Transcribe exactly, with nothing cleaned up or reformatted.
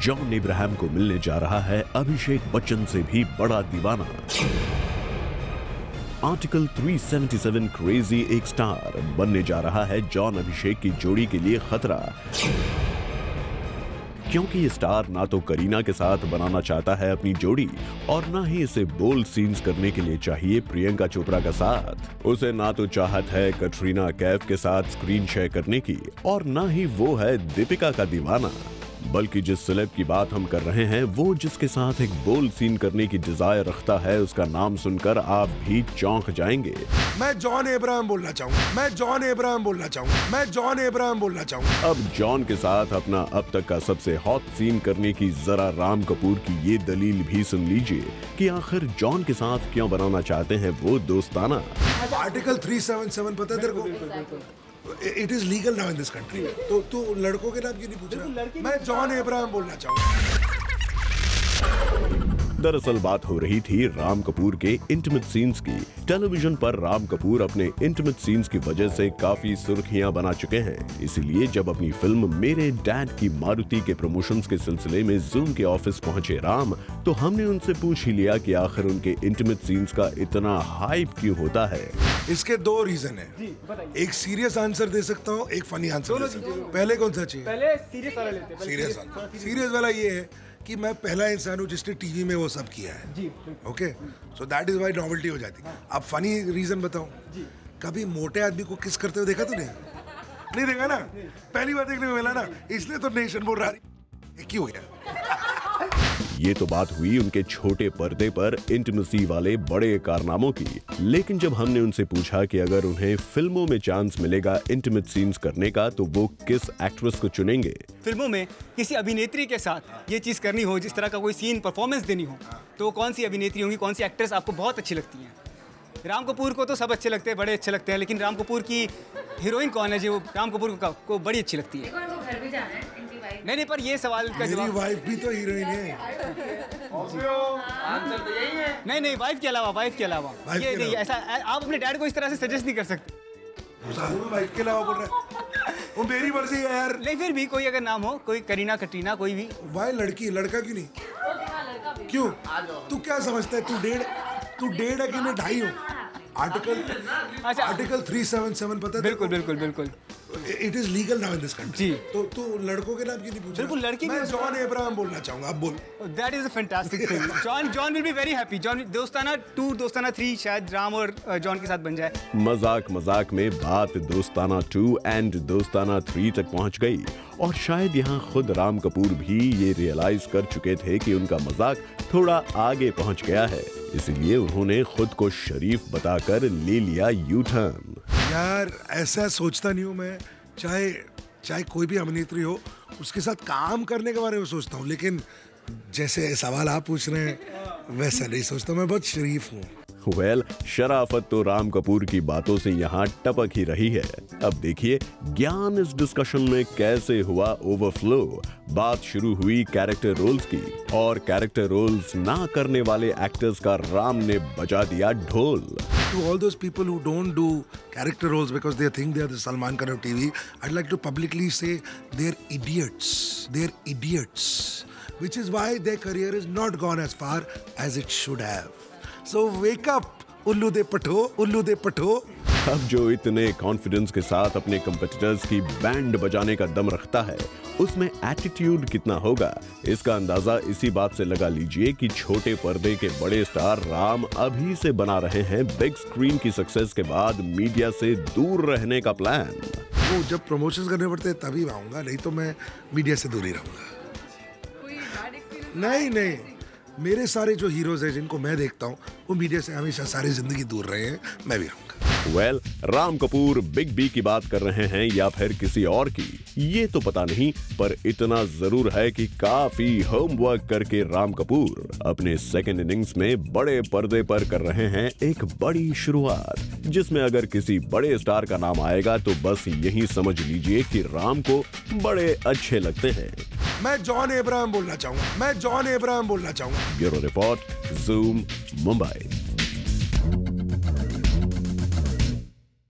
John Ibrahim को मिलने जा रहा है अभिषेक बच्चन से भी बड़ा दीवाना। आर्टिकल तीन सौ सतहत्तर क्रेजी एक स्टार बनने जा रहा है जॉन अभिषेक की जोड़ी के लिए खतरा, क्योंकि ये स्टार ना तो करीना के साथ बनाना चाहता है अपनी जोड़ी और ना ही इसे बोल्ड सीन्स करने के लिए चाहिए प्रियंका चोपड़ा का साथ। उसे ना तो चाहत है कटरीना कैफ के साथ स्क्रीन शेयर करने की और ना ही वो है दीपिका का दीवाना, बल्कि जिस सेलेब की बात हम कर रहे हैं वो जिसके साथ एक बोल्ड सीन करने की डिजायर रखता है, उसका नाम सुनकर आप भी चौंक जाएंगे। मैं जॉन इब्राहिम बोलना चाहूंगा मैं जॉन इब्राहिम बोलना चाहूंगा मैं जॉन इब्राहिम बोलना चाहूंगा अब जॉन के साथ अपना अब तक का सबसे हॉट सीन करने की जरा राम कपूर की ये दलील भी सुन लीजिए कि आखिर जॉन के साथ क्यों बनाना चाहते हैं वो दोस्ताना। आर्टिकल तीन सौ सतहत्तर पता है तेरे को? It is legal now in this country. तो तू लड़कों के नाम क्यों नहीं पूछ रहा? मैं जॉन इब्राहिम बोलना चाहूंगा। दरअसल बात हो रही थी राम कपूर के इंटीमेट सीन्स की। टेलीविजन पर राम कपूर अपने इंटीमेट सीन्स की वजह से काफी सुर्खियां बना चुके हैं। इसीलिए जब अपनी फिल्म मेरे डैड की मारुति के प्रमोशंस के सिलसिले में जूम के ऑफिस पहुंचे राम, तो हमने उनसे पूछ ही लिया कि आखिर उनके इंटीमेट सीन्स का इतना हाइप क्यों होता है। इसके दो रीजन है, एक सीरियस आंसर दे सकता हूँ, एक फनी आंसर दे सकता हूँ। पहले कौन सा चाहिए? पहले सीरियस वाला लेते हैं। Serious answer. सीरियस वाला ये है कि मैं पहला इंसान हूँ जिसने टीवी में वो सब किया है। जी, okay, so that is why novelty हो जाती है। अब फनी रीजन बताऊं, कभी मोटे आदमी को किस करते हुए देखा तूने? नहीं देखा ना? पहली बार देखने को मिला ना, इसलिए तो नेशन बोल रहा है क्यों हो गया। ये तो बात हुई उनके छोटे पर्दे पर इंटीमेसी वाले बड़े कारनामों की, लेकिन जब हमने उनसे पूछा कि अगर उन्हें फिल्मों में चांस मिलेगा इंटीमेट सीन्स करने का तो वो किस एक्ट्रेस को चुनेंगे। फिल्मों में किसी अभिनेत्री के साथ ये चीज करनी हो, जिस तरह का कोई सीन परफॉर्मेंस देनी हो, तो कौन सी अभिनेत्री होंगी, कौन सी एक्ट्रेस आपको बहुत अच्छी लगती है? राम कपूर को तो सब अच्छे लगते हैं, बड़े अच्छे लगते हैं, लेकिन राम कपूर की हीरोइन कौन है जो राम कपूर को, को बड़ी अच्छी लगती है? घर भी जाना है इनकी वाइफ। नहीं नहीं, पर ये सवाल का जवाब, मेरी वाइफ भी तो हीरोइन है। आंसर तो यही है। नहीं नहीं, वाइफ के अलावा, वाइफ के अलावा ये नहीं, ऐसा आप अपने डैड को इस तरह से सजेस्ट नहीं कर सकते। वाइफ के अलावा बोल रहा है, वो मेरी मर्जी है यार। नहीं, फिर भी कोई अगर नाम हो, कोई करीना कटरीना, कोई भी। भाई लड़की, लड़का क्यों नहीं? क्यों? तू क्या समझता है? तू डेढ़ तू डेढ़ है कि मैं ढाई हूँ? आर्टिकल अच्छा, आर्टिकल तीन सौ सतहत्तर पता है? बिल्कुल बिल्कुल बिल्कुल। It is legal now in this country. जी। तो तू लड़कों के नाम क्यों नहीं पूछ रहा? बिल्कुल, लड़की मैं जॉन इब्राहिम बोलना चाहूंगा। अब बोल। That is a fantastic thing. John John will be very happy. John Dostana two, Dostana three शायद राम और जॉन के साथ बन जाए। मजाक मजाक में बात दोस्ताना टू एंड दोस्ताना थ्री तक पहुंच गई और शायद यहाँ खुद राम कपूर भी ये रियलाइज कर चुके थे कि उनका मजाक थोड़ा आगे पहुंच गया है, इसीलिए उन्होंने खुद को शरीफ बताकर ले लिया यू टर्न। यार ऐसा सोचता नहीं हूँ मैं, चाहे चाहे कोई भी अभिनेत्री हो उसके साथ काम करने के बारे में सोचता हूँ, लेकिन जैसे सवाल आप पूछ रहे हैं वैसा नहीं सोचता। मैं बहुत शरीफ हूँ। वेल well, शराफत तो राम कपूर की बातों से यहाँ टपक ही रही है। अब देखिए ज्ञान इस डिस्कशन में कैसे हुआ ओवरफ्लो। बात शुरू हुई कैरेक्टर रोल्स की और कैरेक्टर रोल्स ना करने वाले एक्टर्स का राम ने बजा दिया ढोल। To all those people who don't do character roles because they think they are the Salman Khan of T V, I'd like to publicly say they're idiots. They're idiots. Which is why their career is not gone as far as it should have. So wake up, उल्लू दे पठो, उल्लू दे पठो। अब जो इतने confidence के साथ अपने कंपेटिटर्स की बैंड बजाने का दम रखता है, उसमें एटीट्यूड कितना होगा, इसका अंदाजा इसी बात से लगा लीजिए कि छोटे पर्दे के बड़े स्टार राम अभी से बना रहे हैं बिग स्क्रीन की सक्सेस के बाद मीडिया से दूर रहने का प्लान। वो जब प्रमोशंस करने पड़ते हैं तभी आऊंगा, नहीं तो मैं मीडिया से दूर ही रहूंगा। नहीं नहीं, मेरे सारे जो हीरोज हैं जिनको मैं देखता हूँ वो मीडिया से हमेशा सारी जिंदगी दूर रहे हैं, मैं भी रहूंगा। Well well, Ram Kapoor big B की बात कर रहे हैं या फिर किसी और की, ये तो पता नहीं, पर इतना जरूर है कि काफी होमवर्क करके राम कपूर अपने सेकेंड इनिंग्स में बड़े पर्दे पर कर रहे हैं एक बड़ी शुरुआत, जिसमें अगर किसी बड़े स्टार का नाम आएगा तो बस यही समझ लीजिए कि राम को बड़े अच्छे लगते हैं। मैं जॉन इब्राहिम बोलना चाहूंगा मैं जॉन इब्राहिम बोलना चाहूंगा ब्यूरो रिपोर्ट, जूम, मुंबई।